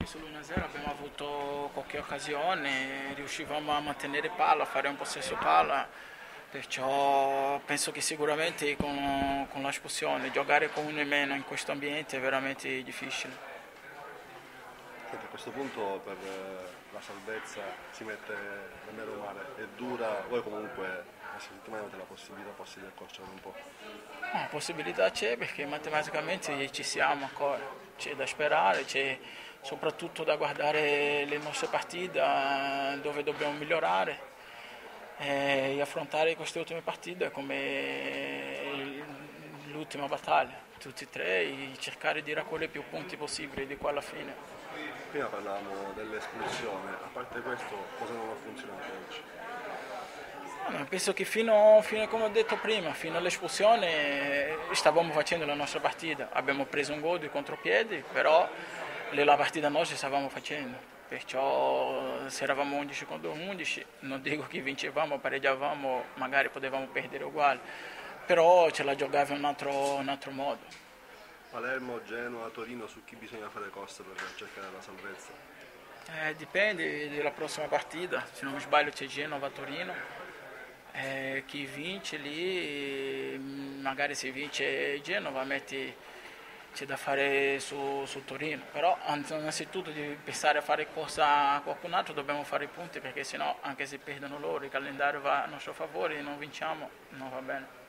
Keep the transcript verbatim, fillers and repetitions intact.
sull'uno a zero abbiamo avuto qualche occasione, riuscivamo a mantenere palla, a fare un possesso palla, perciò penso che sicuramente con, con l'espulsione giocare con uno in meno in questo ambiente è veramente difficile. Senti, a questo punto per eh, la salvezza si mette davvero male, è dura, voi comunque questa settimana avete la possibilità forse di accorciare un po'. No, la possibilità c'è perché matematicamente ci siamo ancora, c'è da sperare, c'è soprattutto da guardare le nostre partite eh, dove dobbiamo migliorare e affrontare queste ultime partite come l'ultima battaglia, tutti e tre, e cercare di raccogliere più punti possibili di qua alla fine. Prima parlavamo dell'espulsione, a parte questo cosa non ha funzionato oggi? No, penso che fino, fino, come ho detto prima, fino all'espulsione stavamo facendo la nostra partita, abbiamo preso un gol di contropiedi, però la partita nostra stavamo facendo, perciò se eravamo undici contro undici, non dico che vincevamo, pareggiavamo, magari potevamo perdere uguale, però ce la giocava in un altro, un altro modo. Palermo, Genoa, Torino, su chi bisogna fare corsa per cercare la salvezza? Eh, dipende dalla prossima partita, se non mi sbaglio c'è Genova-Torino, eh, chi vince lì, magari se vince Genova metti, c'è da fare su, su Torino, però innanzitutto di pensare a fare cosa a qualcun altro dobbiamo fare i punti perché sennò anche se perdono loro il calendario va a nostro favore e non vinciamo non va bene.